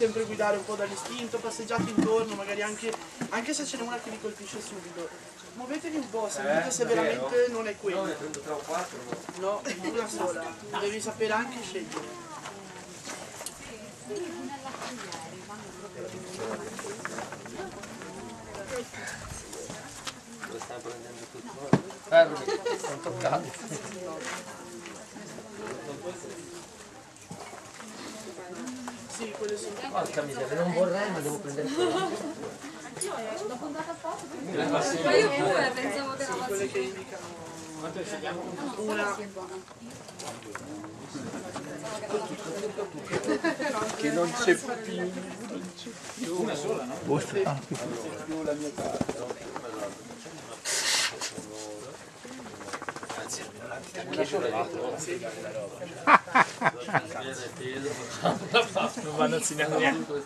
sempre guidare un po' dall'istinto, passeggiate intorno, magari anche se ce n'è una che vi colpisce subito. Muovetevi un po', sentite se veramente non è quello. No, una sola, devi sapere anche scegliere. Lo stai prendendo tutto? Fermi, non toccate. Sì, quelle sono. Porca miseria, non vorrei ma devo prendere quello. L'ho puntata apposta. Ma io pure pensavo che era Quelle che indicano una che non c'è più. Una sola, no? Più la mia carta. Una sola non vanno a segnare niente.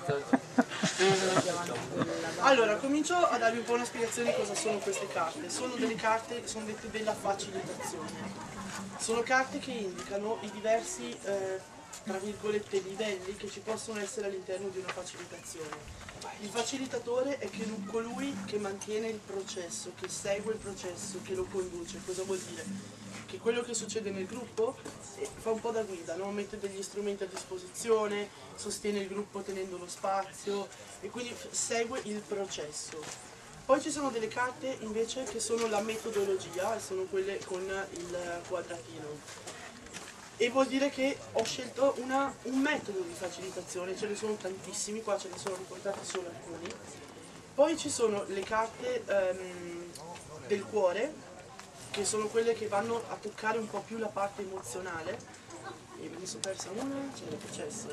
Allora, comincio a darvi un po' una spiegazione di cosa sono queste carte. Sono delle carte che sono dette della facilitazione. Sono carte che indicano i diversi, tra virgolette, livelli che ci possono essere all'interno di una facilitazione. Il facilitatore è colui che mantiene il processo, che segue il processo, che lo conduce. Cosa vuol dire? Che quello che succede nel gruppo fa un po' da guida, no? Mette degli strumenti a disposizione, sostiene il gruppo tenendo lo spazio e quindi segue il processo. Poi ci sono delle carte invece che sono la metodologia e sono quelle con il quadratino. E vuol dire che ho scelto un metodo di facilitazione, ce ne sono tantissimi, qua ce ne sono riportati solo alcuni. Poi ci sono le carte del cuore, che sono quelle che vanno a toccare un po' più la parte emozionale. E mi sono persa una, c'era il processo.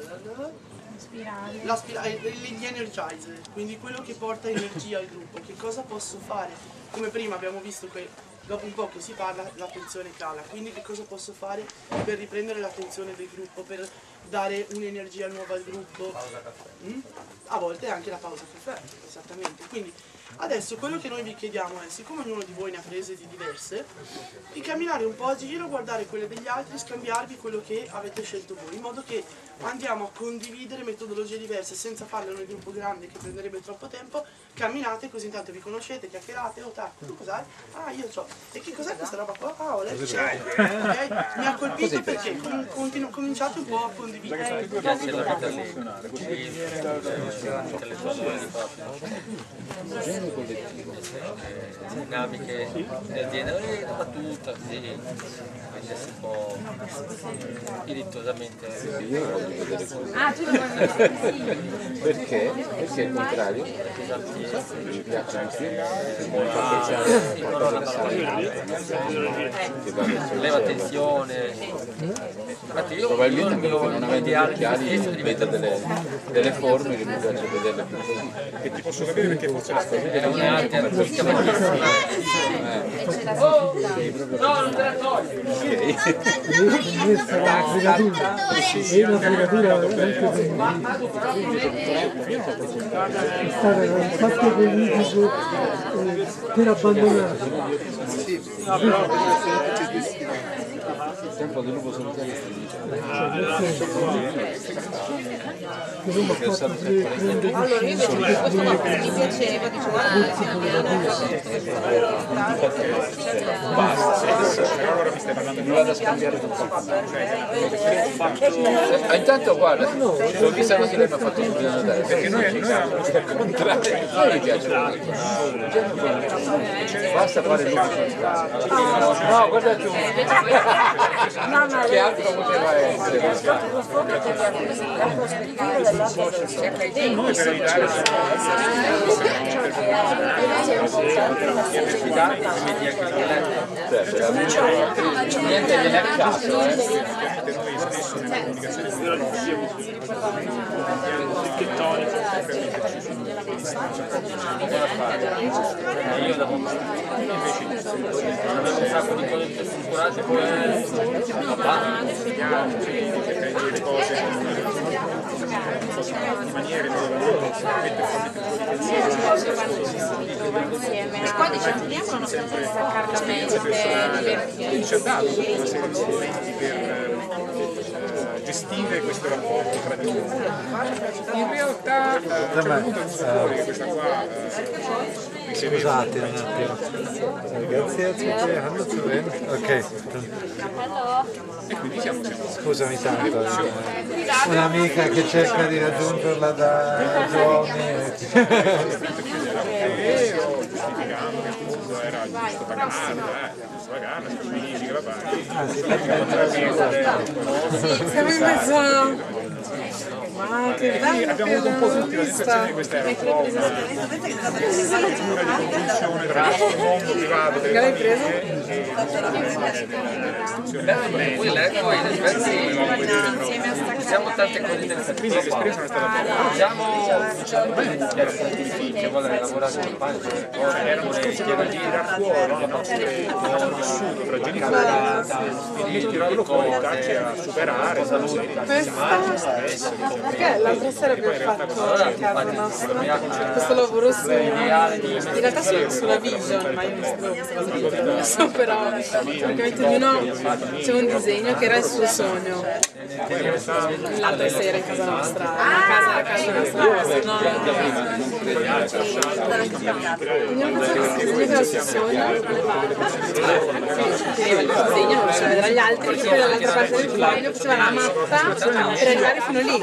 Gli energizer, quindi quello che porta energia al gruppo. Che cosa posso fare? Come prima abbiamo visto che dopo un po' che si parla l'attenzione cala, quindi che cosa posso fare per riprendere l'attenzione del gruppo, per dare un'energia nuova al gruppo? A volte anche la pausa caffè, esattamente. Quindi adesso quello che noi vi chiediamo è, siccome ognuno di voi ne ha prese di diverse, di camminare un po' a giro, guardare quelle degli altri, scambiarvi quello che avete scelto voi, in modo che andiamo a condividere metodologie diverse senza farle nel gruppo grande che prenderebbe troppo tempo. Camminate così intanto vi conoscete, chiacchierate, oh tacco, tu cos'hai? Ah, io c'ho. E che cos'è questa roba qua? Ah, ho letto. Okay? Mi ha colpito perché cominciate un po' a condividere. Dinamiche del genere, una battuta, sì, quindi un po' dirittuosamente. Ah, tu lo vuoi vedere? Perché? Perché il contrario? Mi piacciono più, molto Leva tensione. Infatti probabilmente perché non avendo gli occhiali vedo delle forme che mi piace vederle più così. Che ti posso capire perché forse la storia è un'arte artistica bellissima. No, non te la togli! Questa è una fregatura è stato un fatto politico per abbandonarlo. Il tempo del lupo solitario è finito. Allora io invece di questo mi piaceva, dicevo allora mi stai parlando di Mi vado a scambiare tutto. Intanto guarda, l'ho vista così lei mi ha fatto subito notare. Perché noi avevamo questo contrario. Non mi piace. Basta fare il lupo solitario. No, guarda tu. Che altro poteva essere? noi per evitare Niente viene a caso, noi spesso nella comunicazione Io da un sacco di cose strutturate poi le cose in maniere e qua diciamo non sempre staccare la mente, divertirsi. ci ha dato una serie di strumenti per gestire questo rapporto tra di loro. In realtà a un certo punto è venuto fuori che questa qua Scusate un attimo. Ragazzi, hanno zu wenig. Ok. e quindi siamo Scusami tanto. Un'amica che cerca di raggiungerla da giorni. giustificando che appunto era giusto pagarla, quindi va bene. Siamo in mezzo a... Ma che bello! Abbiamo avuto un po' tutti la sensazione che questa era un po' una congiunzione tra il mondo privato delle famiglie Poi leggo in effetti siamo tante cose nel quindi l'esperienza non è stata bella. Diciamo che vuole lavorare con pancia, Era uno scorso di tirar fuori il nostro vissuto tra genitori e tirarlo fuori e darci a superare Perché l'altra sera abbiamo fatto a casa nostra questo lavoro su... In realtà sulla vision, ma io non so però praticamente ognuno c'era un disegno che era il suo sogno. L'altra sera in casa nostra, la casa nostra, no, ognuno faceva il disegno che era il suo sogno, teneva il disegno, non faceva vedere agli altri, e poi dall'altra parte del foglio faceva la mappa per arrivare fino lì.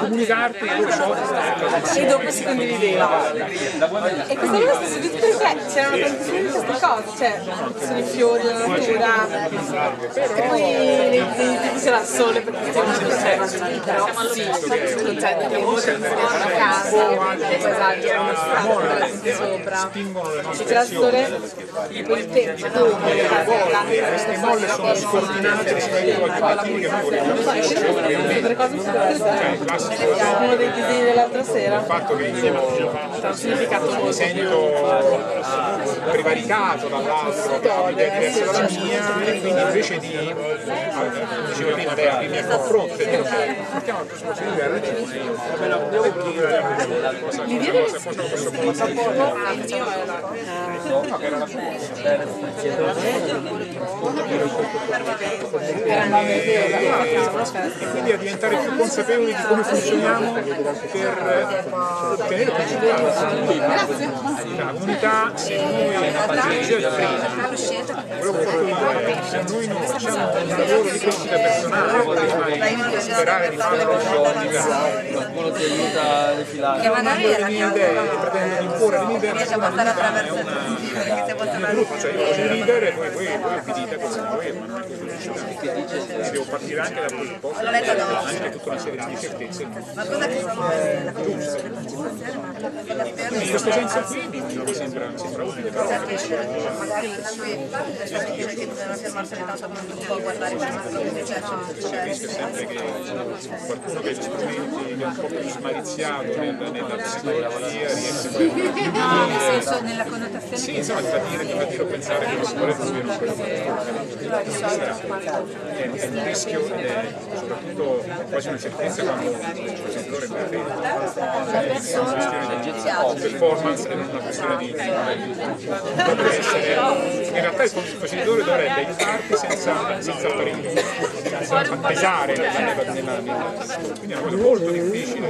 E dopo si condivideva. E questa cosa è successo perché c'erano tantissime di queste cose, cioè sono i fiori, la natura, e poi nei disegni c'era il sole perché c'era una cosa, però sì, non c'è da una casa, un paesaggio, una strada sopra, c'era il sole e poi il tempo, queste molle sono scordinate rispetto al fatto che noi vogliamo uno dei disegni dell'altra sera. il fatto che io mi sento prevaricato dall'altro, che ha un'idea diversa dalla mia, e quindi invece di, dicevo prima, aprirmi al confronto, partiamo dal presupposto di avere ragione, cosa posso e quindi a diventare più consapevoli di come funzioniamo per ottenere più risultati. La comunità, se noi diceva prima, quello che se noi non facciamo un lavoro di crescita personale prima di sperare di fare una qualcuno ti aiuta a defilare. Che magari è la mie idee e pretendo di imporre le mie idee riesce a portare attraverso il gruppo, cioè io sono leader e voi obbedite a questo che voi, ma non si devo partire anche dal presupposto che anche tutta una serie di incertezze in questo senso qui mi sembra utile, però magari che bisogna fermarsene tanto un po' a guardare il il rischio è sempre che qualcuno che ha gli strumenti che è un po' più smaliziato nella psicologia riesce a nel senso, nella connotazione sì, insomma, ti fa dire o pensare che la sicurezza sia una cosa è un rischio, soprattutto quasi una certezza quando il facilitore è una questione di performance e non una questione di dovrebbe essere, in realtà il facilitatore dovrebbe aiutarti senza pesare nella quindi è una cosa molto difficile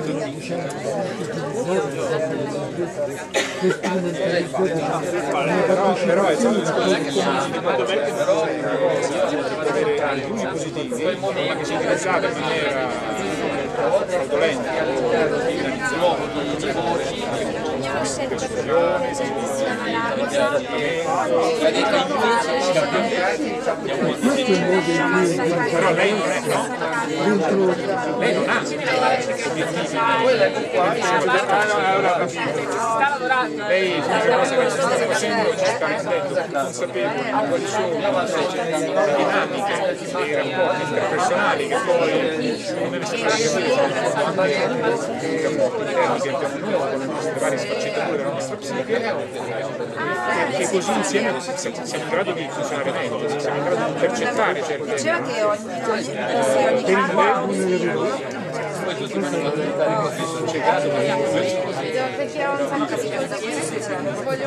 però è stato una cosa avere alcuni positivi ma che si utilizzata in maniera fraudolenta però lei non è, no? Lei non ha obiettivi. Lei l'unica cosa che sta facendo ci sta rendendo più consapevoli di quali sono le dinamiche dei rapporti interpersonali che poi non deve sembrare che i rapporti interni che abbiamo noi con le nostre varie sfaccettature della nostra psiche che così insieme siamo in grado di funzionare meglio, siamo in grado di intercettare certe perché ho un sacco di cose da questo, voglio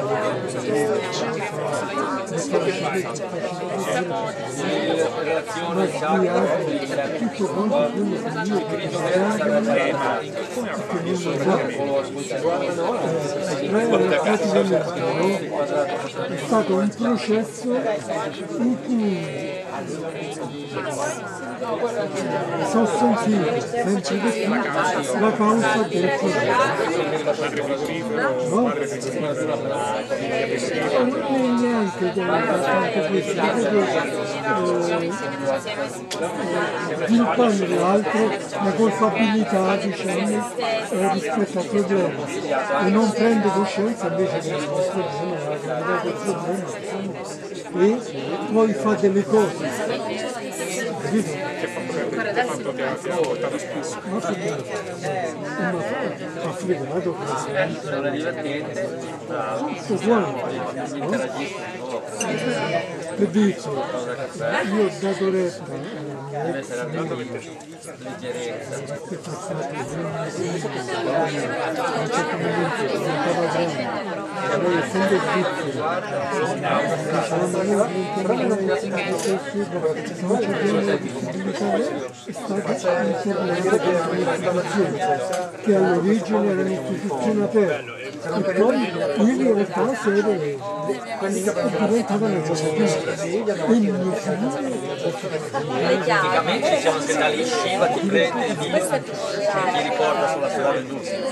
è stato un processo in cui sono sentito sempre di più la causa del non neanche tanto sviluppando l'altro la colpabilità diciamo rispetto al problema e non prende coscienza invece della gravità del problema e poi fa delle cose ma fregato non è divertente, che dici? Io ho dato retta deve essere andato per leggerezza. Essendo svizzero, non c'è la possibilità, è stata un'istituzione che all'origine era un'istituzione aperta e poi in realtà la sede è diventata una cosa chiusa e mio Praticamente diciamo che da lì Shiva ti prende e ti riporta sulla strada del giusto.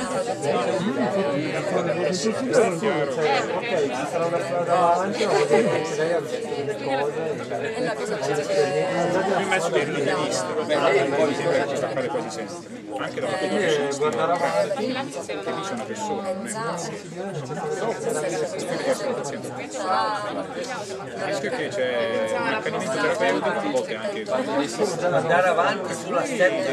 Sarà una strada avanti, ma lei ha visto delle cose. In mezzo dei rivisti, poi sembra che ci sta a fare quasi sempre. Anche da parte di guardare avanti, che dice una persona, non è un paziente. Il rischio è che c'è un accanimento terapeutico, a volte anche Andare avanti sulla step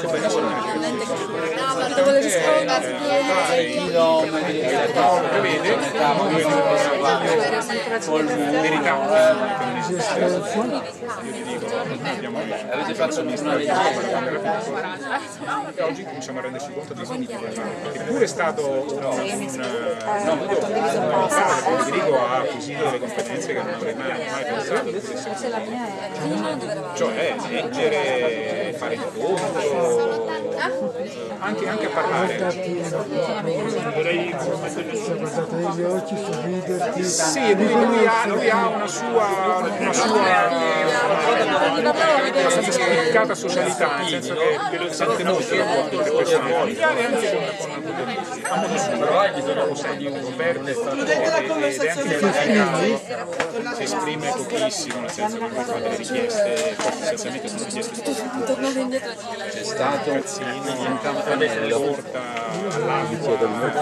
prevede verità che non esiste. Io ti dico, avete fatto una legge e oggi cominciamo a renderci conto di che pure è stato Federico ha acquisito delle competenze che non avrei mai pensato. Cioè leggere, fare incontro, anche a parlare. gli occhi, sorriderti. Sì, lui ha una sua abbastanza spiccata socialità, nel senso che lo sente molto il rapporto con le persone familiari e anche con amici. A modo suo, però hai bisogno di un Roberto si esprime pochissimo, nel senso che lui fa delle richieste, essenzialmente sono richieste c'è stato un campanello porta all'acqua.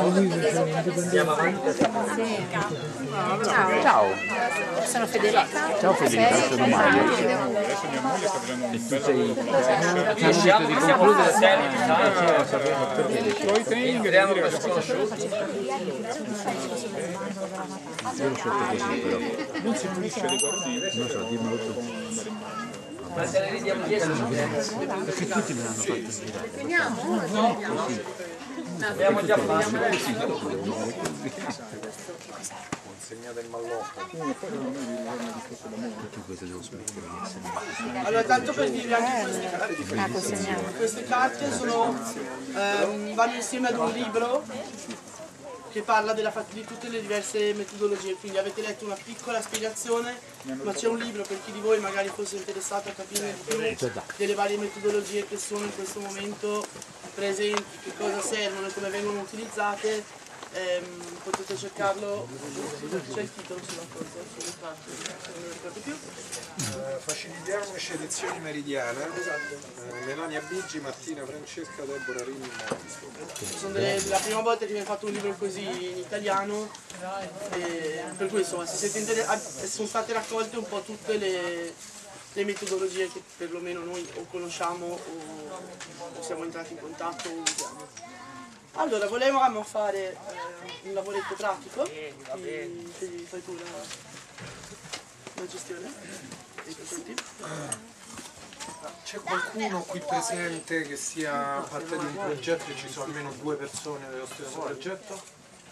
Ciao, sono Federica. Ciao Federica, sono Mario. Adesso mia moglie sta facendo un bel lavoro. Riusciamo di concludere I tuoi training entriamo per sconosciuti. Io lo sotto così però. non si pulisce le cose. Non so, dimmelo tu. Ma se le ridiamo dietro? Perché tutti me l'hanno fatto girare. Abbiamo già fatto. Consegnata in malloppo. Tutto questo devo smettere di essere. Allora, tanto per dirvi anche queste carte sono, vanno insieme ad un libro che parla di tutte le diverse metodologie, quindi avete letto una piccola spiegazione, ma c'è un libro per chi di voi magari fosse interessato a capire di più delle varie metodologie che sono in questo momento presenti, che cosa servono e come vengono utilizzate. Potete cercarlo, c'è il titolo sulla cosa, sulle carte, non mi ricordo più. Facilitiamo spedizioni meridiana. Melania Bigi, Martina Francesca, Deborah Rini. La prima volta che mi hanno fatto un libro così in italiano, per cui insomma se siete sono state raccolte un po' tutte le metodologie che perlomeno noi o conosciamo o siamo entrati in contatto o usiamo. Allora, volevamo fare un lavoretto pratico, fai tu la gestione dei progetti. C'è qualcuno qui presente che sia parte di un progetto e ci sono almeno 2 persone dello stesso progetto?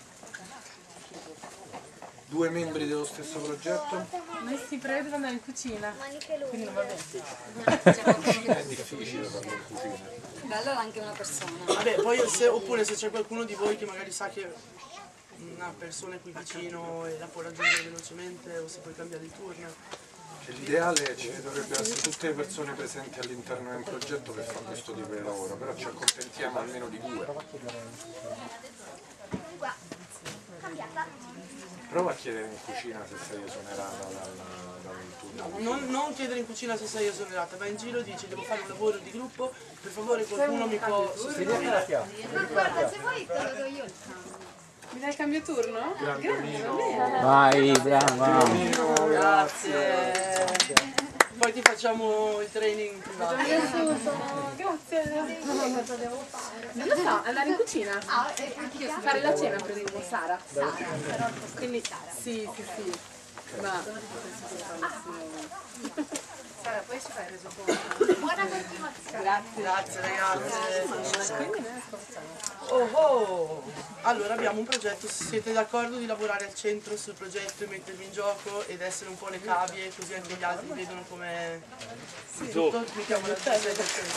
2 membri dello stesso progetto? Noi si prevede di andare in cucina. Quindi non va bene. È difficile farlo in cucina. Allora anche una persona. Vabbè, poi oppure se c'è qualcuno di voi che magari sa che una persona è qui vicino e la può raggiungere velocemente, o se puoi cambiare il turno. L'ideale ci dovrebbero essere tutte le persone presenti all'interno del progetto per fare questo tipo di lavoro, però ci accontentiamo almeno di 2. Prova a chiedere in cucina se sei esonerata dal turno. Non chiedere in cucina se sei esonerata, vai in giro e dici devo fare un lavoro di gruppo, per favore qualcuno mi può sostituire. Ma guarda, se vuoi te lo do io il cambio. Mi dai il cambio turno? Vai, brava. Grazie. Poi ti facciamo il training privato. Grazie. Dove sta? Andare in cucina? Fare la cena, presumo, Sara. Quindi sì. Ma Sara, poi ci fai il resoconto. Buona continuazione. Grazie ragazze. Oh. Allora abbiamo un progetto, siete d'accordo di lavorare al centro sul progetto e mettervi in gioco ed essere un po' le cavie così anche gli altri vedono come tutto? Mi chiamo la testa.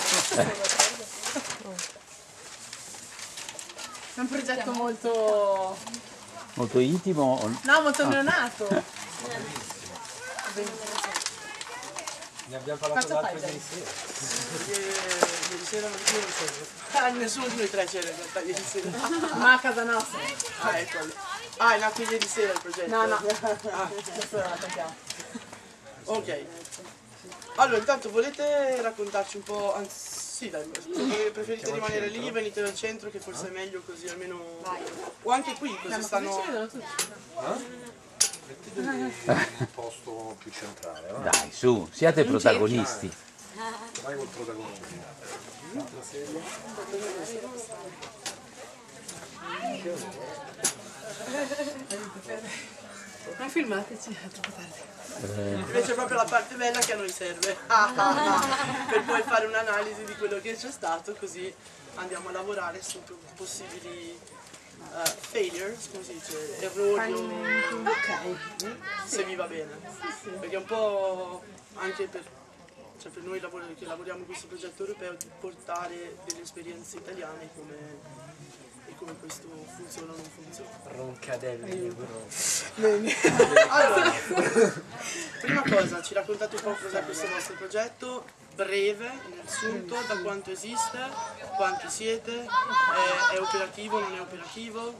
è un progetto molto... Molto intimo? No, molto neonato. Ne abbiamo parlato l'altro ieri sera. Ieri sera non c'era. Nessuno di noi 3 c'era in realtà ieri sera. Ma a casa nostra. Ah, ecco. Ah, è nato ieri sera il progetto. No. Adesso la cambiamo. Ok. Allora, intanto volete raccontarci un po', anzi sì dai, se preferite rimanere lì, venite dal centro che forse è meglio così almeno... O anche qui, così stanno... Mettete un posto più centrale, va? Dai, su, siate protagonisti. Vai col protagonista. Ma filmateci, è troppo tardi. Invece è proprio la parte bella che a noi serve. Per poi fare un'analisi di quello che c'è stato, così andiamo a lavorare su possibili failures, come si dice, errori o... se vi va bene. Perché è un po' anche per noi che lavoriamo in questo progetto europeo di portare delle esperienze italiane e come questo funziona o non funziona. Roncadelli. Allora, prima cosa, ci raccontate un po' cos'è questo vostro progetto, breve, nel sunto, da quanto esiste, quanti siete, è operativo, non è operativo?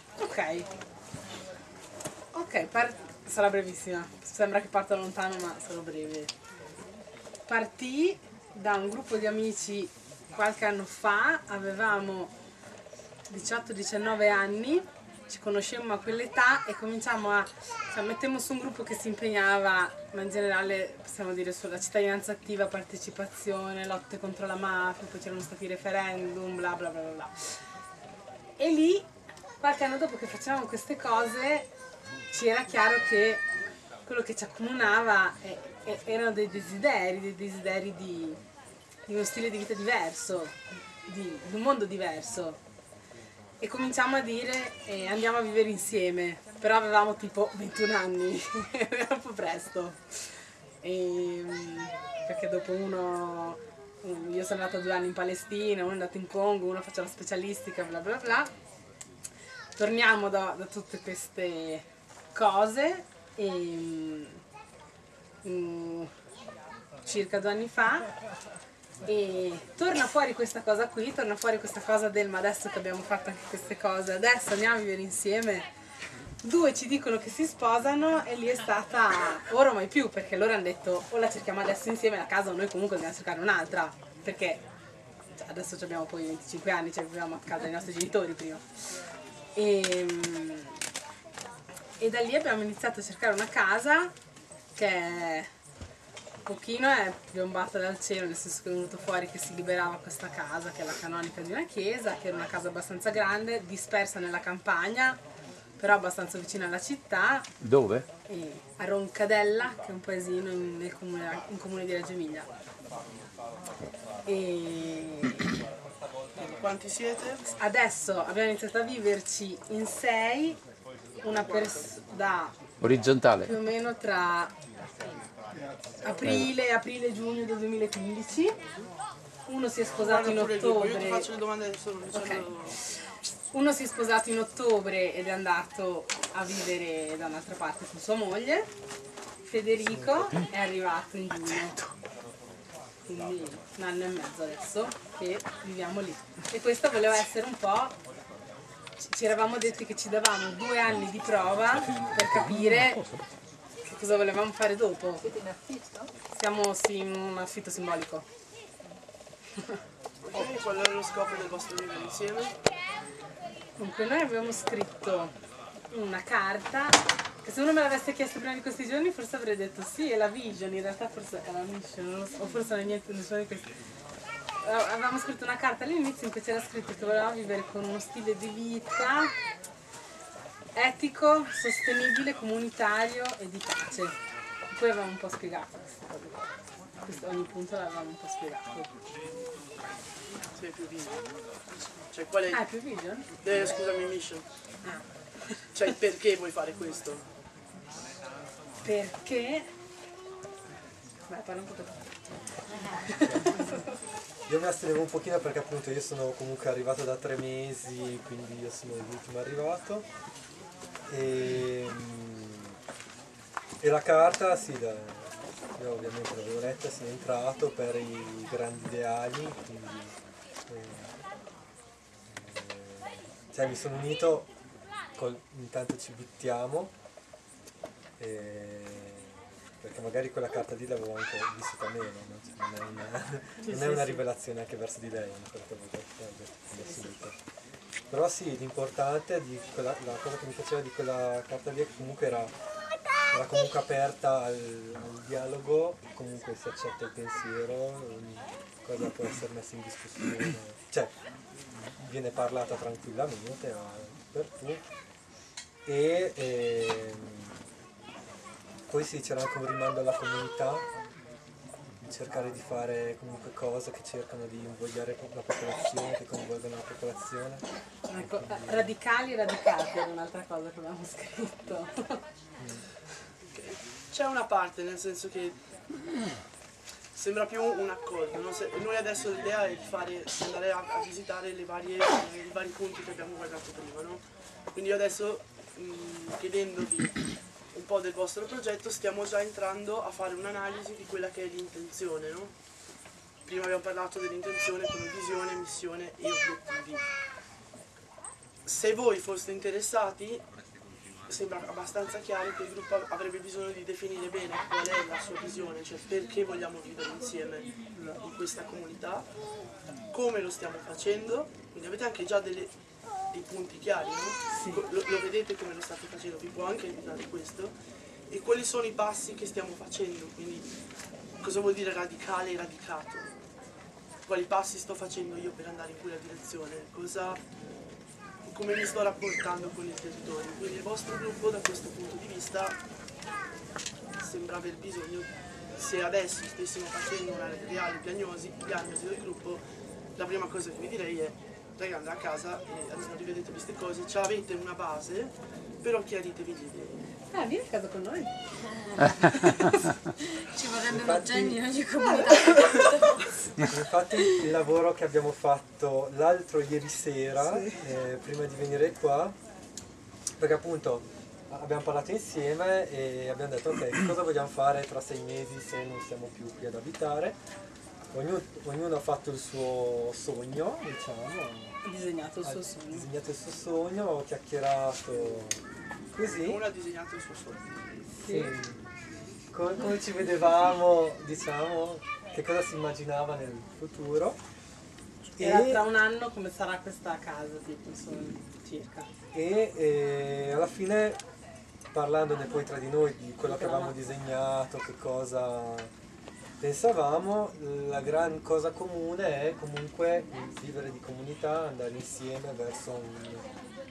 Ok, sarà brevissima, sembra che parta lontano ma sarò breve. Partì da un gruppo di amici qualche anno fa, avevamo 18-19 anni, ci conoscemmo a quell'età e cominciamo mettemmo su un gruppo che si impegnava, ma in generale possiamo dire sulla cittadinanza attiva, partecipazione, lotte contro la mafia, poi c'erano stati i referendum, bla bla bla bla. E lì, qualche anno dopo che facevamo queste cose, ci era chiaro che quello che ci accomunava erano dei desideri di uno stile di vita diverso, di un mondo diverso. E cominciamo a dire andiamo a vivere insieme, però avevamo tipo 21 anni, era un po' presto. Perché dopo io sono andata 2 anni in Palestina, uno è andato in Congo, uno faceva la specialistica, bla bla bla. Torniamo da tutte queste cose e circa 2 anni fa e torna fuori questa cosa qui, torna fuori questa cosa del ma adesso che abbiamo fatto anche queste cose, adesso andiamo a vivere insieme. 2 ci dicono che si sposano e lì è stata ora o mai più, perché loro hanno detto o la cerchiamo adesso insieme la casa o noi comunque dobbiamo cercare un'altra, perché adesso abbiamo poi 25 anni, vivevamo a casa dei nostri genitori prima. E da lì abbiamo iniziato a cercare una casa che un pochino è piombata dal cielo, nel senso che è venuto fuori che si liberava questa casa, che è la canonica di una chiesa, che era una casa abbastanza grande, dispersa nella campagna, però abbastanza vicina alla città. Dove? A Roncadella, che è un paesino in comune di Reggio Emilia. E Quanti siete? adesso abbiamo iniziato a viverci in 6, da Orizzontale. più o meno tra aprile e giugno del 2015. Uno si è sposato in Io ti ottobre. faccio le domande adesso. Ok. Uno si è sposato in ottobre ed è andato a vivere da un'altra parte con sua moglie. Federico è arrivato in giugno. Quindi un anno e mezzo adesso che viviamo lì. E questo voleva essere un po'. Ci eravamo detti che ci davamo 2 anni di prova per capire che cosa volevamo fare dopo. Siete in affitto? Siamo in un affitto simbolico. Ok, qual era lo scopo del vostro vivere insieme? Dunque noi abbiamo scritto una carta che se uno me l'avesse chiesto prima di questi giorni forse avrei detto sì, è la vision, in realtà forse è la mission, non lo so, o forse non è niente, nessuno di questi. Avevamo scritto una carta all'inizio in cui c'era scritto che volevamo vivere con uno stile di vita etico, sostenibile, comunitario e di pace. Poi avevamo un po' spiegato queste cose qua. Ogni punto l'avevamo un po' spiegato. Sei più vision. Cioè qual è? Ah, è più vision? Scusami, mission. Ah. Cioè perché vuoi fare questo? Perché? Vai, parla un po' tu. Io mi astenevo un pochino perché appunto io sono comunque arrivato da 3 mesi, quindi io sono l'ultimo arrivato. E la carta, sì, io ovviamente l'avevo letta, sono entrato per i grandi ideali, quindi cioè mi sono unito intanto ci buttiamo, perché magari quella carta lì l'avevo anche vissuta meno, no? Cioè, non è una rivelazione anche verso di lei, però sì, l'importante la cosa che mi piaceva di quella carta lì è che comunque era comunque aperta al dialogo, comunque si accetta il pensiero, ogni cosa può essere messa in discussione, cioè viene parlata tranquillamente per tutti. E poi sì, c'era anche un rimando alla comunità, di cercare di fare comunque cose che cercano di invogliare la popolazione, che coinvolgono la popolazione. Ecco, radicali e radicati era un'altra cosa che avevamo scritto. C'è una parte, nel senso che sembra più un accordo, no? Noi adesso l'idea è di andare a visitare i vari punti che abbiamo guardato prima, no? Quindi io adesso chiedendovi un po' del vostro progetto stiamo già entrando a fare un'analisi di quella che è l'intenzione, no? Prima abbiamo parlato dell'intenzione come visione, missione e obiettivi. Se voi foste interessati, sembra abbastanza chiaro che il gruppo avrebbe bisogno di definire bene qual è la sua visione, cioè perché vogliamo vivere insieme in questa comunità, come lo stiamo facendo, quindi avete anche già dei punti chiari, no? Sì. Lo vedete come lo state facendo, vi può anche aiutare questo, e quali sono i passi che stiamo facendo, quindi cosa vuol dire radicale e radicato, quali passi sto facendo io per andare in quella direzione, come mi sto rapportando con il territorio. Quindi il vostro gruppo da questo punto di vista sembra aver bisogno, se adesso stessimo facendo una reale diagnosi del gruppo, la prima cosa che vi direi è ragazzi, andate a casa e almeno rivedete queste cose, cioè avete una base, però chiaritevi le idee. Vieni a casa con noi. Ci vorrebbe un genio in ogni comunità. Infatti il lavoro che abbiamo fatto l'altro ieri sera, sì, prima di venire qua, perché appunto abbiamo parlato insieme e abbiamo detto ok, cosa vogliamo fare tra 6 mesi se non siamo più qui ad abitare. Ognuno ha fatto il suo sogno, diciamo. Ha disegnato il suo sogno. Ha disegnato il suo sogno, ho chiacchierato così. Uno ha disegnato il suo sogno. Sì. Come ci vedevamo, diciamo, che cosa si immaginava nel futuro. Era tra un anno come sarà questa casa, tipo, insomma, circa. E alla fine, parlandone poi tra di noi di quello che avevamo disegnato, che cosa pensavamo, la gran cosa comune è comunque il vivere di comunità, andare insieme verso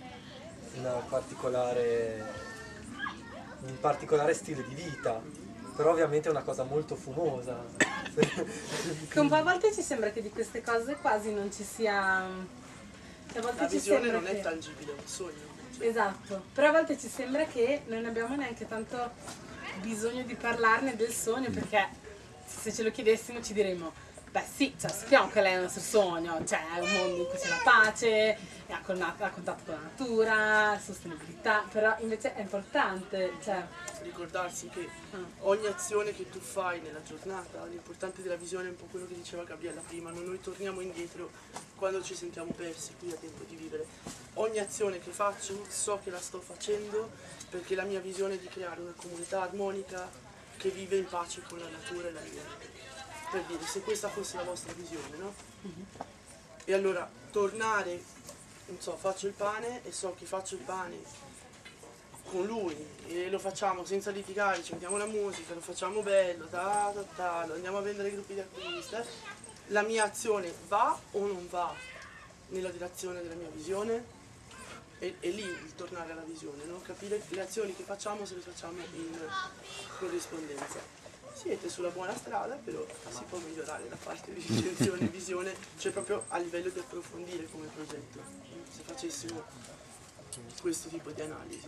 un particolare stile di vita, però ovviamente è una cosa molto fumosa. Che un po' a volte ci sembra che di queste cose quasi non ci sia... A volte La ci visione sembra non è che... tangibile, è un sogno. Esatto, però a volte ci sembra che non abbiamo neanche tanto bisogno di parlarne del sogno, perché se ce lo chiedessimo ci diremmo, beh sì, cioè, sappiamo che lei è il nostro sogno, cioè è un mondo in cui c'è la pace, è a contatto con la natura, sostenibilità, però invece è importante, cioè... Ricordarsi che ogni azione che tu fai nella giornata, l'importante della visione è un po' quello che diceva Gabriella prima, noi torniamo indietro quando ci sentiamo persi qui a Tempo di Vivere. Ogni azione che faccio so che la sto facendo perché la mia visione è di creare una comunità armonica che vive in pace con la natura e l'ambiente. Per dire, se questa fosse la vostra visione, no? E allora tornare, non so, faccio il pane e so che faccio il pane con lui e lo facciamo senza litigare, ci mettiamo la musica, lo facciamo bello, lo andiamo a vendere ai gruppi di acquisti, la mia azione va o non va nella direzione della mia visione? E lì il tornare alla visione, no? Capire le azioni che facciamo se le facciamo in corrispondenza. Siete sulla buona strada, però si può migliorare la parte di intenzione e visione, cioè proprio a livello di approfondire come progetto, se facessimo questo tipo di analisi.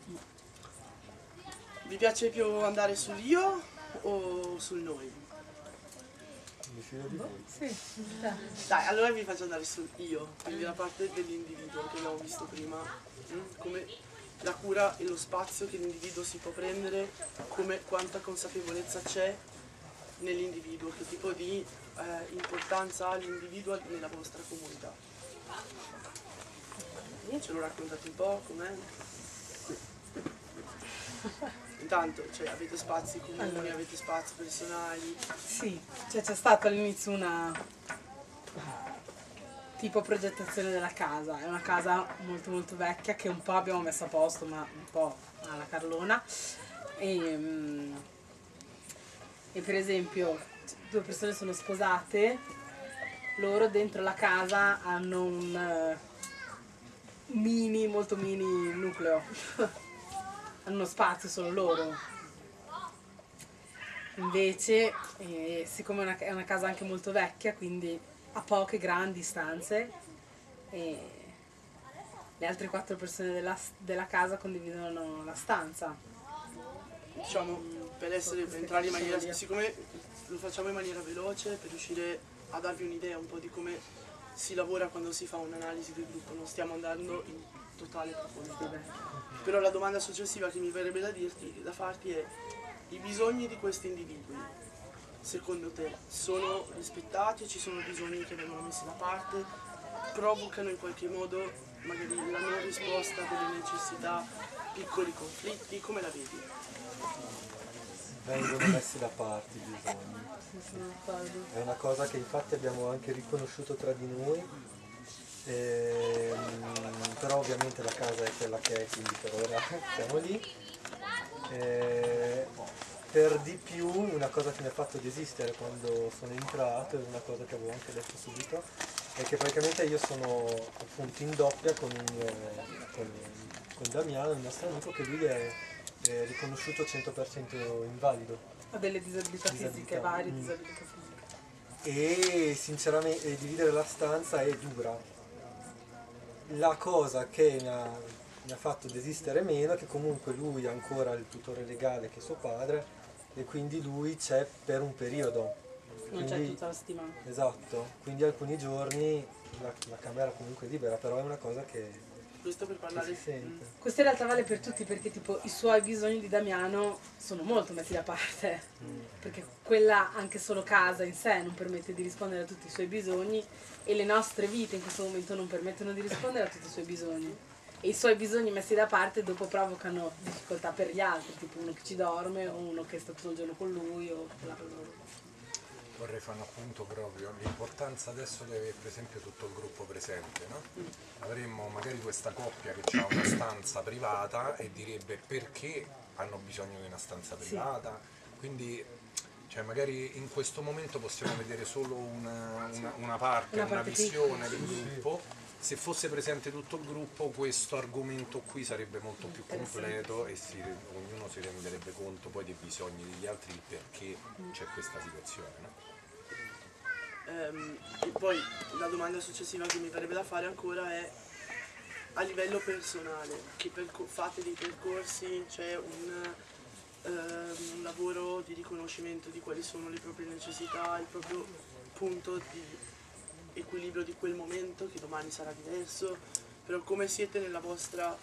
Vi piace più andare sul io o sul noi? Sì, Dai, allora vi faccio andare sul io, quindi la parte dell'individuo che abbiamo visto prima, come la cura e lo spazio che l'individuo si può prendere, come quanta consapevolezza c'è nell'individuo, che tipo di importanza ha l'individuo nella vostra comunità. Ce lo raccontate un po' com'è? Intanto, cioè, avete spazi comuni, avete spazi personali? sì, cioè c'è stata all'inizio una tipo progettazione della casa, è una casa molto molto vecchia che un po' abbiamo messo a posto, ma un po' alla Carlona e per esempio due persone sono sposate, loro dentro la casa hanno un mini, molto mini nucleo, hanno uno spazio solo loro. Invece, siccome è una casa anche molto vecchia, quindi ha poche grandi stanze, e le altre 4 persone della casa condividono la stanza. Diciamo, per entrare in maniera, siccome lo facciamo in maniera veloce, per riuscire a darvi un'idea un po' di come si lavora quando si fa un'analisi del gruppo, non stiamo andando in totale profondità. Però la domanda successiva che mi verrebbe da farti è: i bisogni di questi individui, secondo te, sono rispettati? Ci sono bisogni che vengono messi da parte? Provocano in qualche modo magari la non risposta delle necessità, piccoli conflitti? Come la vedi? Vengono messi da parte i bisogni. È una cosa che infatti abbiamo anche riconosciuto tra di noi, però ovviamente la casa è quella che è, quindi per ora siamo lì. Per di più, una cosa che mi ha fatto desistere quando sono entrato, e una cosa che avevo anche detto subito, è che praticamente io sono appunto in doppia con Damiano, il nostro amico, che lui è riconosciuto 100% invalido. Ha delle disabilità fisiche, varie disabilità fisiche. E sinceramente dividere la stanza è dura. La cosa che mi ha fatto desistere meno è che comunque lui ha ancora il tutore legale che è suo padre, e quindi lui c'è per un periodo. Non c'è tutta la settimana. Esatto, quindi alcuni giorni la camera comunque è libera, però è una cosa che Questo per parlare si sente. Questo in realtà vale per tutti, perché tipo i suoi bisogni di Damiano sono molto messi da parte, perché quella anche solo casa in sé non permette di rispondere a tutti i suoi bisogni, e le nostre vite in questo momento non permettono di rispondere a tutti i suoi bisogni. E i suoi bisogni messi da parte dopo provocano difficoltà per gli altri, tipo uno che ci dorme o uno che sta tutto il giorno con lui o bla bla bla. Vorrei fare un appunto proprio, l'importanza adesso di avere per esempio tutto il gruppo presente, no? Avremmo magari questa coppia che ha una stanza privata e direbbe perché hanno bisogno di una stanza privata, quindi cioè magari in questo momento possiamo vedere solo una parte, una visione del gruppo, se fosse presente tutto il gruppo questo argomento qui sarebbe molto più completo e ognuno si renderebbe conto poi dei bisogni degli altri, perché c'è questa situazione, no? E poi la domanda successiva che mi verrebbe da fare ancora è: a livello personale, che fate dei percorsi, c'è un lavoro di riconoscimento di quali sono le proprie necessità, il proprio punto di equilibrio di quel momento, che domani sarà diverso, però come siete nella vostra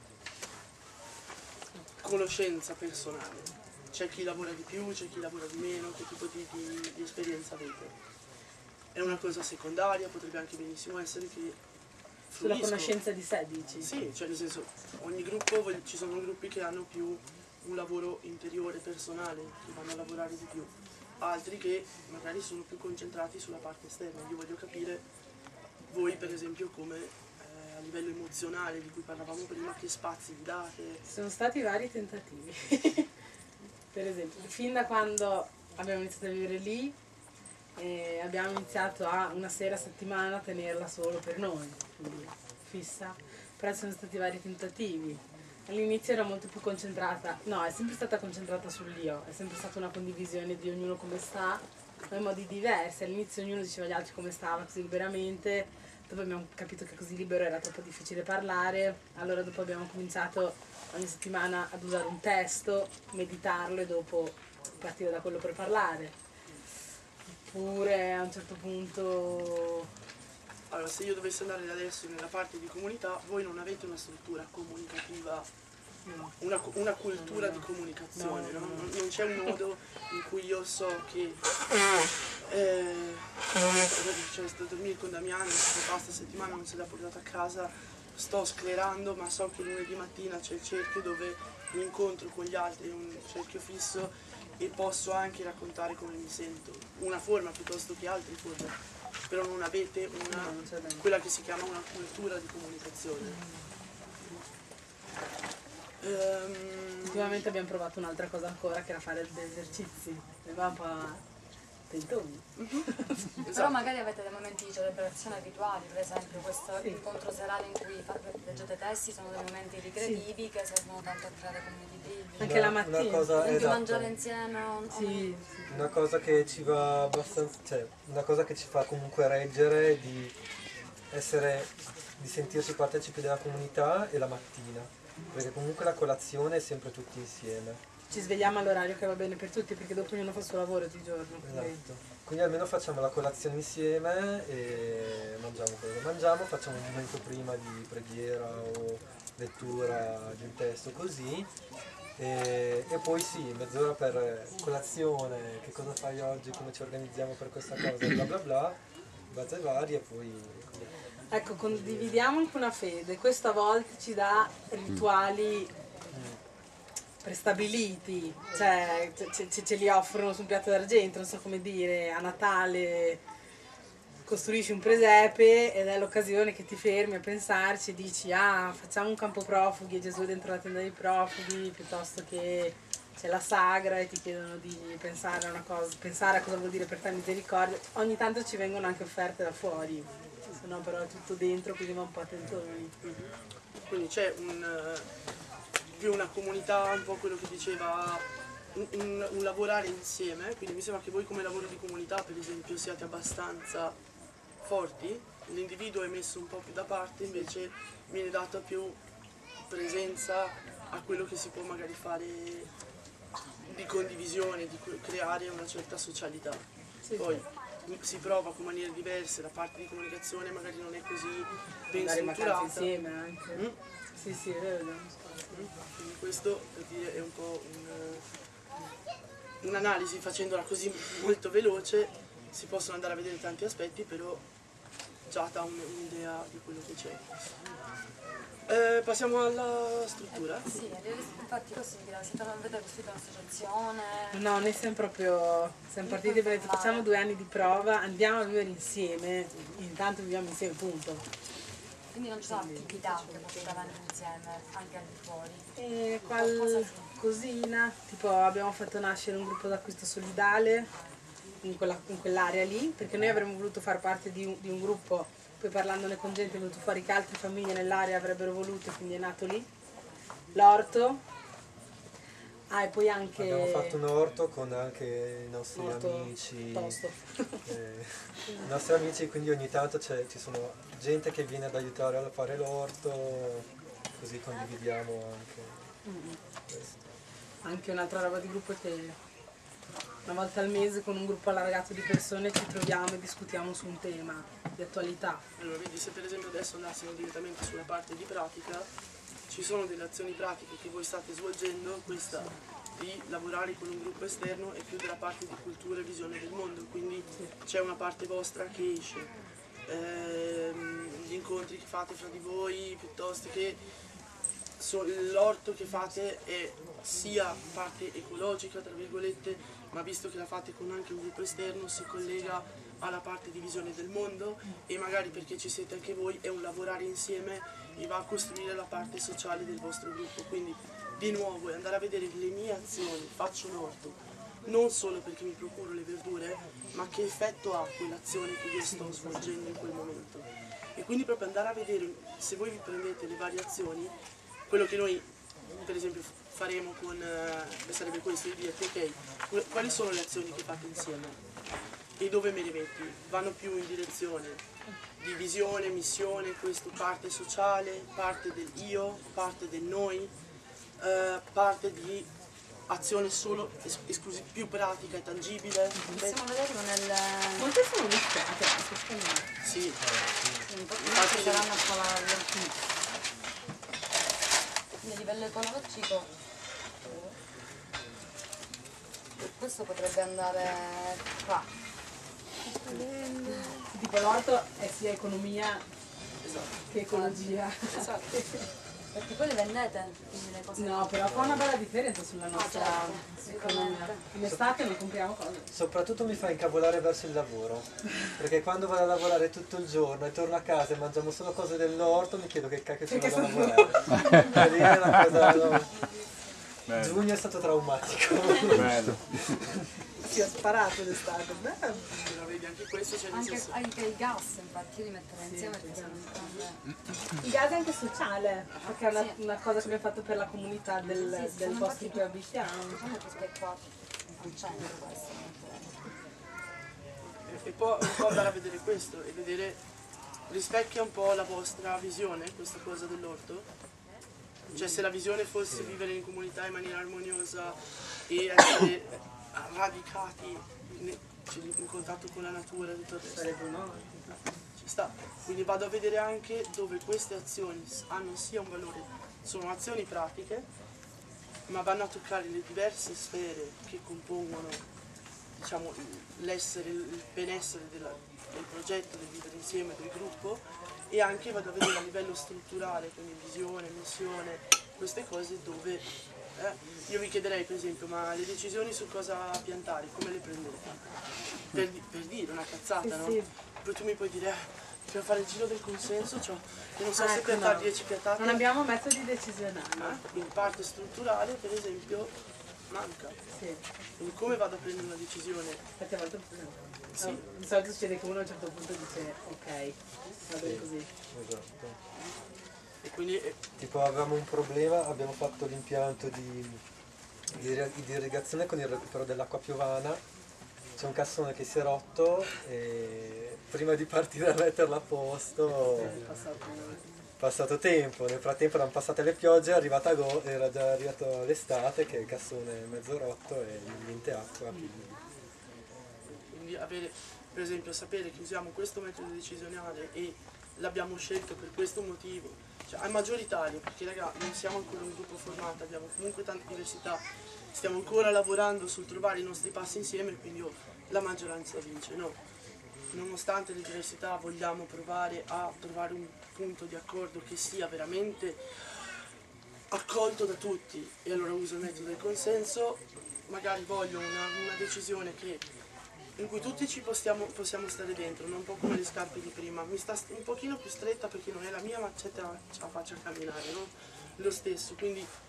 conoscenza personale? C'è chi lavora di più, c'è chi lavora di meno, che tipo di esperienza avete? È una cosa secondaria, potrebbe anche benissimo essere che Sulla conoscenza di sé, dici? Sì, cioè nel senso, ogni gruppo, ci sono gruppi che hanno più un lavoro interiore, personale, che vanno a lavorare di più, altri che magari sono più concentrati sulla parte esterna. Io voglio capire voi per esempio come a livello emozionale, di cui parlavamo prima, che spazi vi date. Sono stati vari tentativi. Per esempio, fin da quando abbiamo iniziato a vivere lì, abbiamo iniziato una sera a settimana a tenerla solo per noi, quindi fissa, però ci sono stati vari tentativi. All'inizio era molto più concentrata, no, è sempre stata concentrata sull'io, è sempre stata una condivisione di ognuno come sta, ma in modi diversi. All'inizio ognuno diceva agli altri come stava, così liberamente, dopo abbiamo capito che così libero era troppo difficile parlare, allora dopo abbiamo cominciato ogni settimana ad usare un testo, meditarlo e dopo partire da quello per parlare. Oppure a un certo punto... Allora, se io dovessi andare da adesso nella parte di comunità, voi non avete una struttura comunicativa, una cultura di comunicazione, no? Non c'è un modo in cui io so che cioè, sto a dormire con Damiano, se basta settimana non se l'ha portata a casa, sto sclerando, ma so che lunedì mattina c'è il cerchio dove mi incontro con gli altri, un cerchio fisso, e posso anche raccontare come mi sento, una forma piuttosto che altre forme. Però non avete quella che si chiama una cultura di comunicazione. Ultimamente abbiamo provato un'altra cosa ancora, che era fare degli esercizi, sembrava un po' tentoni. Però magari avete dei momenti di celebrazione rituali, per esempio questo incontro serale in cui leggete testi, sono dei momenti ricreativi che servono tanto a creare comunità di brividi. Anche la mattina, una cosa, esatto. Mangiare insieme una cosa che ci va abbastanza, cioè una cosa che ci fa comunque reggere di sentirci partecipi della comunità è la mattina, perché comunque la colazione è sempre tutti insieme. Ci svegliamo all'orario che va bene per tutti, perché dopo ognuno fa il suo lavoro di giorno. Esatto. Quindi almeno facciamo la colazione insieme e mangiamo quello che mangiamo, facciamo un momento prima di preghiera o lettura di un testo così. E poi sì, mezz'ora per colazione, che cosa fai oggi, come ci organizziamo per questa cosa, bla bla bla, base varie e poi... Ecco, condividiamo anche una fede, questo a volte ci dà rituali prestabiliti, cioè ce li offrono su un piatto d'argento, non so come dire, a Natale costruisci un presepe ed è l'occasione che ti fermi a pensarci e dici facciamo un campo profughi e Gesù è dentro la tenda dei profughi, piuttosto che c'è la sagra e ti chiedono di pensare a una cosa, pensare a cosa vuol dire per te misericordia. Ogni tanto ci vengono anche offerte da fuori, se no però è tutto dentro, quindi va un po' a tentoni. Quindi c'è più una comunità, un po' quello che diceva, un lavorare insieme, quindi mi sembra che voi come lavoro di comunità per esempio siate abbastanza forti, l'individuo è messo un po' più da parte, invece viene data più presenza a quello che si può magari fare di condivisione, di creare una certa socialità. Poi si prova con maniere diverse, la parte di comunicazione magari non è così ben strutturata. Insieme anche. Sì, è vero. Quindi questo per dire è un po' un'analisi, facendola così molto veloce si possono andare a vedere tanti aspetti, però già dà un'idea di quello che c'è. Passiamo alla struttura. Sì, infatti così avete costruito un'associazione. No, noi siamo partiti per facciamo 2 anni di prova, andiamo a vivere insieme, intanto viviamo insieme, punto. Quindi non ci sono attività che potete avanti insieme, anche al di fuori? Qualcosina, tipo abbiamo fatto nascere un gruppo d'acquisto solidale in quell'area lì, perché noi avremmo voluto far parte di un gruppo poi parlandone con gente è venuto fuori che altre famiglie nell'area avrebbero voluto, quindi è nato lì. L'orto. Ah, e poi anche... Abbiamo fatto un orto con anche i nostri amici. Tosto. I nostri amici, quindi ogni tanto ci sono gente che viene ad aiutare a fare l'orto, così condividiamo anche questo. Anche un'altra roba di gruppo è che una volta al mese con un gruppo allargato di persone ci troviamo e discutiamo su un tema di attualità. Allora, vedi, se per esempio adesso andassimo direttamente sulla parte di pratica, ci sono delle azioni pratiche che voi state svolgendo, questa di lavorare con un gruppo esterno è più della parte di cultura e visione del mondo, quindi c'è una parte vostra che esce, gli incontri che fate fra di voi, piuttosto che l'orto che fate è sia parte ecologica, tra virgolette, ma visto che la fate con anche un gruppo esterno si collega alla parte di visione del mondo e magari perché ci siete anche voi è un lavorare insieme e va a costruire la parte sociale del vostro gruppo. Quindi di nuovo è andare a vedere le mie azioni, faccio l'orto, non solo perché mi procuro le verdure, ma che effetto ha quell'azione che io sto svolgendo in quel momento. E quindi proprio andare a vedere, se voi vi prendete le variazioni, quello che noi per esempio faremo con, sarebbe questo, di dirti ok, quali sono le azioni che fate insieme e dove me le metti? Vanno più in direzione di visione, missione, questo parte sociale, parte del io, parte del noi, parte di azione solo più pratica e tangibile. Possiamo vederlo nel... Molte sono mischiate, Sì. Infatti saranno a cavallo. A livello ecologico questo potrebbe andare qua. Tipo l'orto è sia economia che ecologia. Perché poi le vendete, quindi le cose... No, però fa una bella differenza sulla nostra economia. In estate non compriamo cose. Soprattutto mi fa incavolare verso il lavoro, perché quando vado a lavorare tutto il giorno e torno a casa e mangiamo solo cose dell'orto mi chiedo che cacchio ci vado a lavorare. Lì è una cosa, no. Giugno è stato traumatico. Si è sparato l'estate, Però vedi anche questo c'è nel senso. Anche il gas, infatti, io li metterei insieme perché sono entrambe... il gas è anche sociale, perché è una cosa che abbiamo fatto per la comunità del posto in cui abitiamo. Diciamo che è qua al centro questo. E poi un po' andare a vedere questo e vedere, rispecchia un po' la vostra visione, questa cosa dell'orto. Cioè se la visione fosse vivere in comunità in maniera armoniosa e essere radicati in contatto con la natura e tutto il resto. Ci sta. Quindi vado a vedere anche dove queste azioni hanno sia un valore, sono azioni pratiche, ma vanno a toccare le diverse sfere che compongono, diciamo, l'essere, il benessere del progetto, del vivere insieme, del gruppo, e anche vado a vedere a livello strutturale, quindi visione, missione, queste cose dove io vi chiederei per esempio, ma le decisioni su cosa piantare, come le prendete? Per dire una cazzata, no? Poi tu mi puoi dire, dobbiamo fare il giro del consenso, cioè, io non so se piantare 10 piantate. Non abbiamo metodi decisionali. Quindi parte strutturale, per esempio, manca. Sì. Quindi come vado a prendere una decisione? Infatti a volte sì. Di solito succede che uno a un certo punto dice ok, va bene così. Esatto. E quindi tipo avevamo un problema, abbiamo fatto l'impianto di irrigazione con il recupero dell'acqua piovana, c'è un cassone che si è rotto e prima di partire a metterlo a posto è passato tempo, nel frattempo erano passate le piogge, era già arrivato l'estate che il cassone è mezzo rotto e niente acqua. Quindi avere, per esempio, sapere che usiamo questo metodo decisionale e l'abbiamo scelto per questo motivo, cioè è maggioritario, perché raga, non siamo ancora un gruppo formato, abbiamo comunque tante diversità, stiamo ancora lavorando sul trovare i nostri passi insieme, quindi la maggioranza vince, no? Nonostante le diversità vogliamo provare a trovare un punto di accordo che sia veramente accolto da tutti, e allora uso il metodo del consenso, magari voglio una decisione in cui tutti ci possiamo stare dentro, non un po' come le scarpe di prima, mi sta un pochino più stretta perché non è la mia, ma ce la faccio camminare, no? Lo stesso, quindi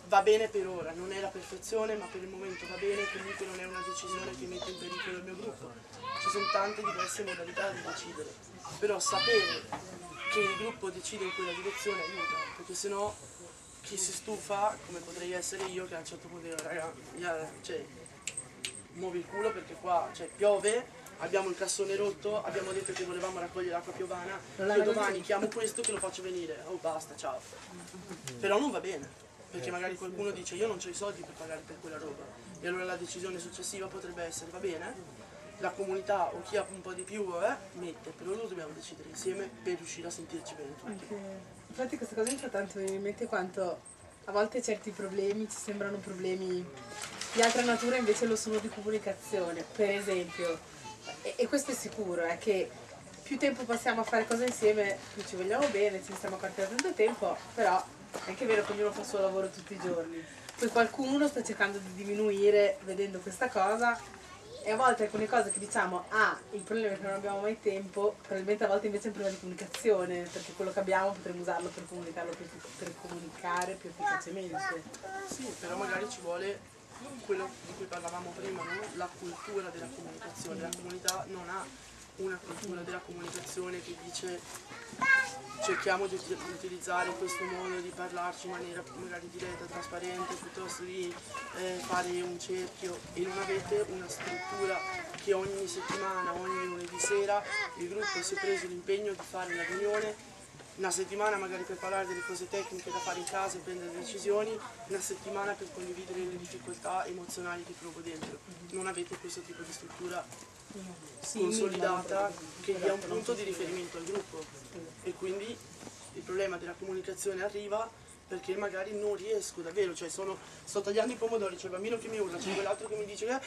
va bene per ora, non è la perfezione, ma per il momento va bene, comunque non è una decisione che mette in pericolo il mio gruppo. Ci sono tante diverse modalità di decidere, però sapere che il gruppo decide in quella direzione aiuta, perché sennò chi si stufa, come potrei essere io, che a un certo punto dico, raga, cioè, muovi il culo perché qua piove, abbiamo il cassone rotto, abbiamo detto che volevamo raccogliere l'acqua piovana, io domani chiamo questo che lo faccio venire, oh basta, ciao. Però non va bene, perché magari qualcuno dice io non ho i soldi per pagare per quella roba, e allora la decisione successiva potrebbe essere, va bene, la comunità o chi ha un po' di più mette, però lo dobbiamo decidere insieme per riuscire a sentirci bene tutti. Infatti questa cosa mi fa tanto venire in mente quanto a volte certi problemi ci sembrano problemi di altra natura, invece lo sono di comunicazione. Per esempio, e questo è sicuro, è che più tempo passiamo a fare cose insieme, più ci vogliamo bene, ci stiamo accorti da tanto tempo, però è anche vero che ognuno fa il suo lavoro tutti i giorni. Poi qualcuno sta cercando di diminuire vedendo questa cosa, e a volte alcune cose che diciamo, il problema è che non abbiamo mai tempo, probabilmente a volte invece è un problema di comunicazione, perché quello che abbiamo potremmo usarlo per comunicarlo per comunicare più efficacemente. Sì, però magari ci vuole quello di cui parlavamo prima, no? La cultura della comunicazione. La comunità non ha una cultura della comunicazione che dice cerchiamo di utilizzare questo modo di parlarci in maniera magari diretta, trasparente, piuttosto di fare un cerchio, e non avete una struttura che ogni settimana, ogni lunedì sera il gruppo si è preso l'impegno di fare la riunione, una settimana magari per parlare delle cose tecniche da fare in casa e prendere decisioni, una settimana per condividere le difficoltà emozionali che provo dentro. Non avete questo tipo di struttura consolidata che dia un punto di riferimento al gruppo, e quindi il problema della comunicazione arriva perché magari non riesco davvero, cioè sto tagliando i pomodori, c'è il bambino che mi urla, c'è quell'altro che mi dice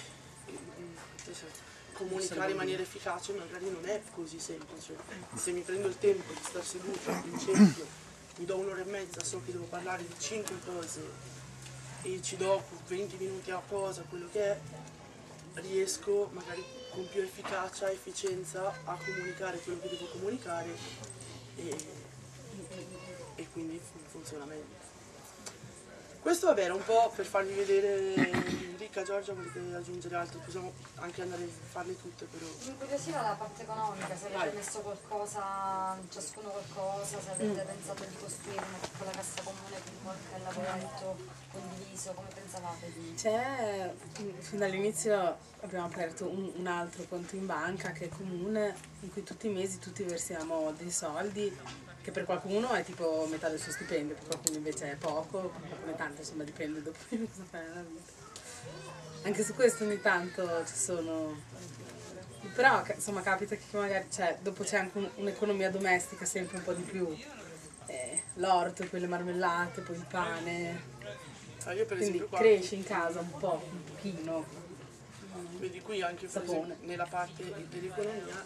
comunicare in maniera efficace magari non è così semplice. Se mi prendo il tempo di stare seduto in cerchio, mi do un'ora e mezza, so che devo parlare di 5 cose e ci do 20 minuti a cosa, quello che è, riesco magari con più efficacia e efficienza a comunicare quello che devo comunicare e quindi funziona meglio. Questo vabbè era un po' per farvi vedere. Ricca, Giorgia, volete aggiungere altro? Possiamo anche andare a farle tutte, però. Mi incuriosiva la parte economica, se avete messo qualcosa, ciascuno qualcosa, se avete pensato di costruire una piccola cassa comune con qualche lavoretto condiviso, come pensavate di... C'è, fin dall'inizio abbiamo aperto un altro conto in banca che è comune, in cui tutti i mesi tutti versiamo dei soldi, che per qualcuno è tipo metà del suo stipendio, per qualcuno invece è poco, per qualcuno è tanto, insomma dipende dopo che cosa fare nella vita. Anche su questo ogni tanto ci sono, però insomma capita che magari dopo c'è anche un'economia domestica sempre un po' di più, l'orto, poi le marmellate, poi il pane, Io per quindi esempio qua, cresce in casa un pochino. vedi qui anche per esempio, nella parte dell'economia,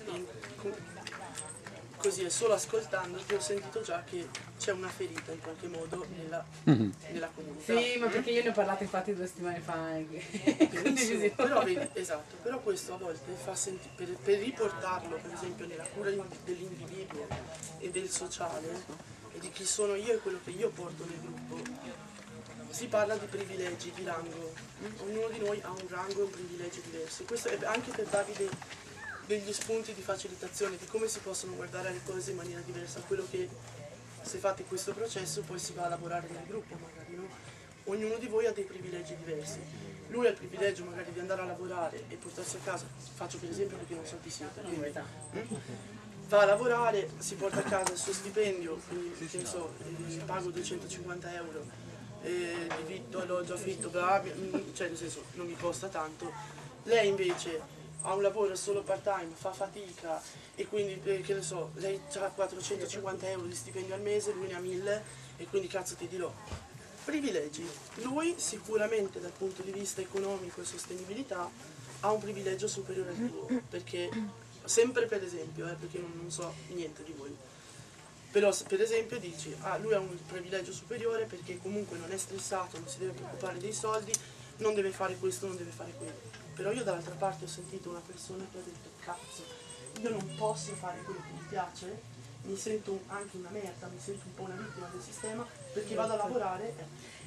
così è solo ascoltando che ho sentito già che c'è una ferita in qualche modo nella comunità. Sì, ma perché io ne ho parlato infatti 2 settimane fa. Però vedi, esatto, però questo a volte fa sentire, per riportarlo per esempio nella cura dell'individuo e del sociale e di chi sono io e quello che io porto nel gruppo, si parla di privilegi, di rango. Ognuno di noi ha un rango e un privilegio diverso. Questo è anche per darvi degli spunti di facilitazione di come si possono guardare le cose in maniera diversa. Quello che se fate questo processo poi si va a lavorare nel gruppo magari, no? Ognuno di voi ha dei privilegi diversi. Lui ha il privilegio magari di andare a lavorare e portarsi a casa, faccio per esempio perché non so chi siete, quindi, va a lavorare, si porta a casa il suo stipendio, quindi che ne so, pago 250 euro, di vitto, alloggio, affitto, bla, cioè nel senso non mi costa tanto. Lei invece ha un lavoro solo part time, fa fatica e quindi che ne so, lei ha 450 euro di stipendio al mese, lui ne ha 1000 e quindi cazzo ti dirò. Privilegi. Lui sicuramente dal punto di vista economico e sostenibilità ha un privilegio superiore al tuo, perché sempre per esempio, perché non so niente di voi, però per esempio dici, lui ha un privilegio superiore perché comunque non è stressato, non si deve preoccupare dei soldi, non deve fare questo, non deve fare quello. Però io dall'altra parte ho sentito una persona che ha detto, cazzo, io non posso fare quello che mi piace, mi sento anche una merda, mi sento un po' una vittima del sistema, perché vado a lavorare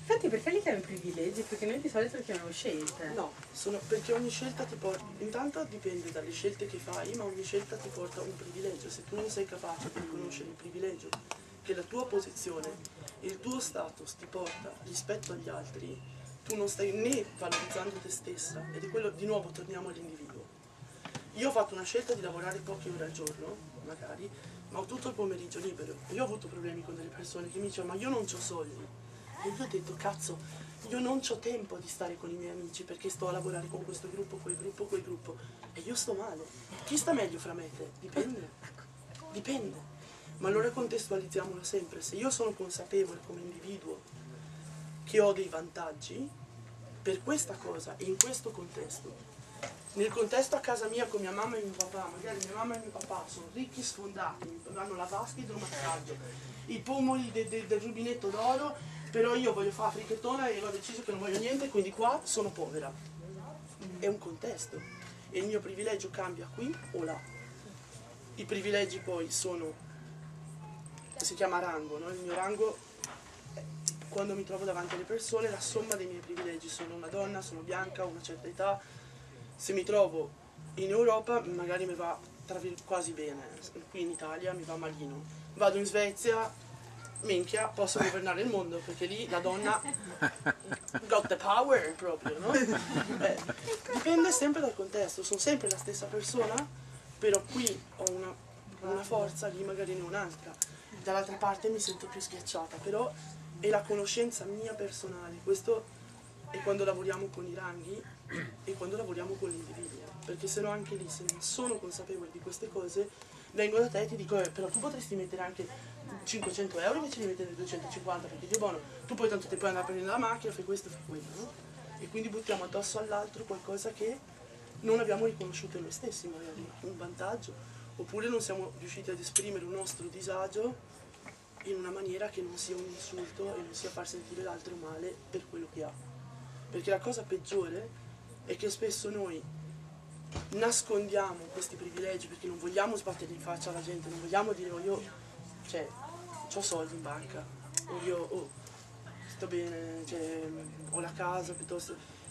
Infatti perché li chiami privilegi? Perché noi di solito li chiamiamo scelte. No, perché ogni scelta ti porta, intanto dipende dalle scelte che fai, ma ogni scelta ti porta un privilegio. Se tu non sei capace di riconoscere il privilegio che la tua posizione e il tuo status ti porta rispetto agli altri, tu non stai né valorizzando te stessa, ed è quello, di nuovo torniamo all'individuo. Io ho fatto una scelta di lavorare poche ore al giorno, magari, ma ho tutto il pomeriggio libero. Io ho avuto problemi con delle persone che mi dicevano ma io non c'ho soldi. E io ho detto cazzo, io non c'ho tempo di stare con i miei amici perché sto a lavorare con questo gruppo, quel gruppo, e io sto male. Chi sta meglio fra me e te? Dipende. Dipende. Ma allora contestualizziamolo sempre. Se io sono consapevole come individuo che ho dei vantaggi per questa cosa e in questo contesto, nel contesto a casa mia con mia mamma e mio papà, magari mia mamma e mio papà sono ricchi sfondati, hanno la vasca idromassaggio, i pomoli del rubinetto d'oro, però io voglio fare la fricchettona e ho deciso che non voglio niente, quindi qua sono povera. È un contesto e il mio privilegio cambia qui o là. I privilegi poi sono, si chiama rango, no? Il mio rango, quando mi trovo davanti alle persone, la somma dei miei privilegi: sono una donna, sono bianca, ho una certa età. Se mi trovo in Europa magari mi va quasi bene, qui in Italia mi va malino. Vado in Svezia, minchia, posso governare il mondo, perché lì la donna got the power proprio, no? Dipende sempre dal contesto, sono sempre la stessa persona, però qui ho una forza, lì magari ne ho un'altra. Dall'altra parte mi sento più schiacciata, però è la conoscenza mia personale. Questo è quando lavoriamo con i ranghi e quando lavoriamo con l'individuo, perché se no anche lì, se non sono consapevole di queste cose, vengo da te e ti dico però tu potresti mettere anche 500 euro invece di mettere 250, perché Dio buono, tu poi tanto ti puoi andare a prendere la macchina, fai questo, fai quello, no? E quindi buttiamo addosso all'altro qualcosa che non abbiamo riconosciuto noi stessi, magari un vantaggio, oppure non siamo riusciti ad esprimere un nostro disagio in una maniera che non sia un insulto e non sia far sentire l'altro male per quello che ha. Perché la cosa peggiore è che spesso noi nascondiamo questi privilegi perché non vogliamo sbattere in faccia alla gente, non vogliamo dire oh io, cioè, ho soldi in banca, o io sto bene, cioè, ho la casa, piuttosto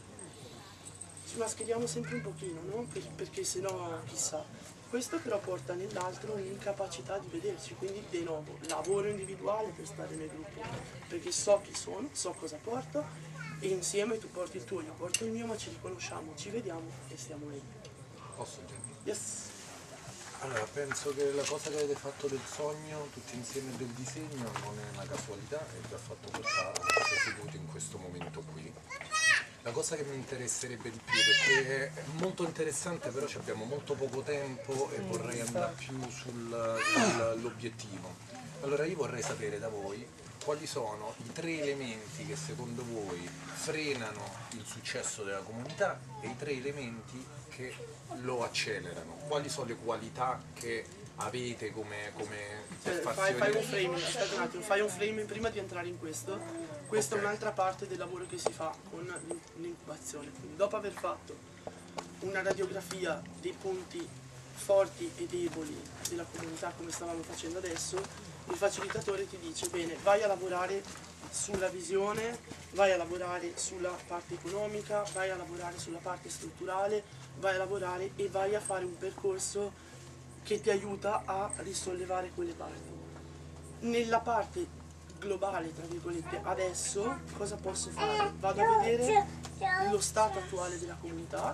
ci mascheriamo sempre un pochino, no? Perché sennò chissà. Questo però porta nell'altro un'incapacità di vederci, quindi di nuovo lavoro individuale per stare nel gruppo, perché so chi sono, so cosa porto e insieme tu porti il tuo, io porto il mio, ma ci riconosciamo, ci vediamo e stiamo meglio. Posso dire? Yes. Allora, penso che la cosa che avete fatto del sogno, tutti insieme, del disegno, non è una casualità e vi ha fatto portare seduti in questo momento qui. La cosa che mi interesserebbe di più, perché è molto interessante, però abbiamo molto poco tempo e vorrei andare più sull'obiettivo. Allora io vorrei sapere da voi quali sono i 3 elementi che secondo voi frenano il successo della comunità e i 3 elementi che lo accelerano. Quali sono le qualità che avete come fai un frame, aspetta un attimo, fai un frame prima di entrare in questo. Questa è un'altra parte del lavoro che si fa con l'incubazione. Quindi dopo aver fatto una radiografia dei punti forti e deboli della comunità come stavamo facendo adesso, il facilitatore ti dice bene, vai a lavorare sulla visione, vai a lavorare sulla parte economica, vai a lavorare sulla parte strutturale, vai a lavorare e vai a fare un percorso che ti aiuta a risollevare quelle parti. Nella parte globale, tra virgolette, adesso cosa posso fare? Vado a vedere lo stato attuale della comunità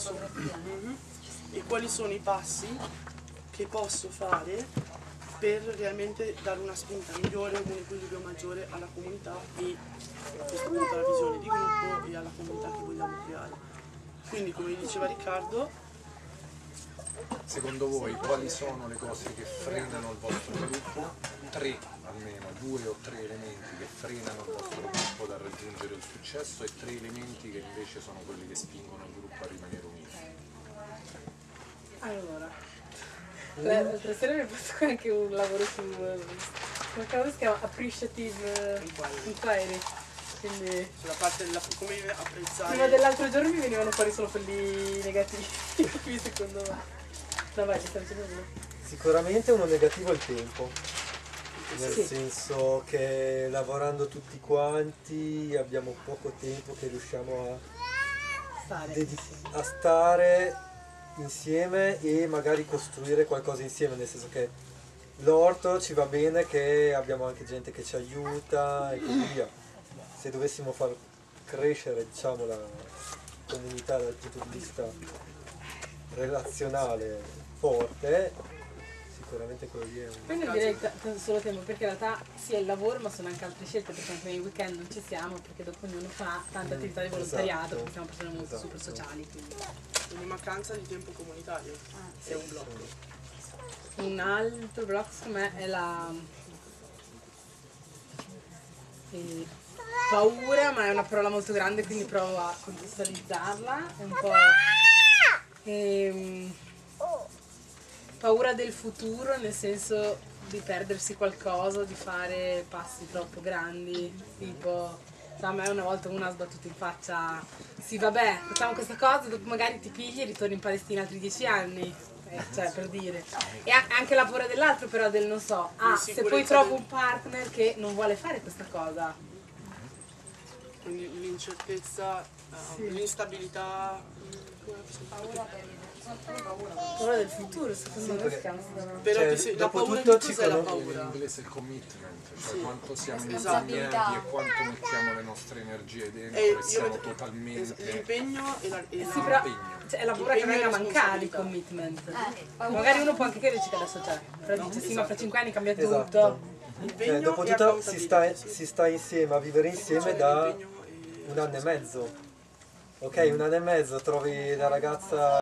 e quali sono i passi che posso fare per realmente dare una spinta migliore, un equilibrio maggiore alla comunità e a questo punto alla visione di gruppo e alla comunità che vogliamo creare. Quindi, come diceva Riccardo, secondo voi quali sono le cose che frenano il vostro gruppo? 3 almeno, 2 o 3 elementi che frenano il vostro gruppo dal raggiungere il successo e 3 elementi che invece sono quelli che spingono il gruppo a rimanere unito. Allora, l'altra sera mi ho fatto anche un lavoro su, come cavolo si chiama? Appreciative Inquiry. Quindi sulla parte della come apprezzare. Prima dell'altro giorno mi venivano fuori solo quelli negativi, qui secondo me. No vai, ti sto dicendo uno. Sicuramente uno negativo è il tempo. nel senso che lavorando tutti quanti abbiamo poco tempo che riusciamo a stare insieme e magari costruire qualcosa insieme, nel senso che l'orto ci va bene che abbiamo anche gente che ci aiuta e così via. Se dovessimo far crescere, diciamo, la comunità dal punto di vista relazionale forte, sicuramente quello lì è un... Quindi direi tanto solo tempo, perché in realtà sia il lavoro ma sono anche altre scelte, perché anche nei weekend non ci siamo, perché dopo ognuno fa tante attività di volontariato, perché siamo persone molto super sociali. Quindi mancanza di tempo comunitario è un blocco. Un altro blocco secondo me è la paura, ma è una parola molto grande, quindi provo a contestualizzarla. È un po' paura del futuro, nel senso di perdersi qualcosa, di fare passi troppo grandi, tipo a me una volta uno ha sbattuto in faccia: sì vabbè, facciamo questa cosa, dopo magari ti pigli e ritorni in Palestina altri 10 anni. Cioè, per dire. E anche la paura dell'altro, però, del non so, se poi trovo un partner che non vuole fare questa cosa. Quindi l'incertezza, l'instabilità, paura del futuro, secondo me si chiama. Però la paura di cos'è la paura? In inglese il commitment, cioè sì, quanto siamo esatto, impegnati e quanto mettiamo le nostre energie dentro e siamo totalmente... L'impegno e sì, però cioè, è la paura che venga a mancare il commitment. Magari uno può anche crederci che adesso c'è, però dice sì, ma fra 5 anni cambia tutto. Dopotutto si sta insieme, a vivere insieme da 1 anno e mezzo. Ok, 1 anno e mezzo trovi la ragazza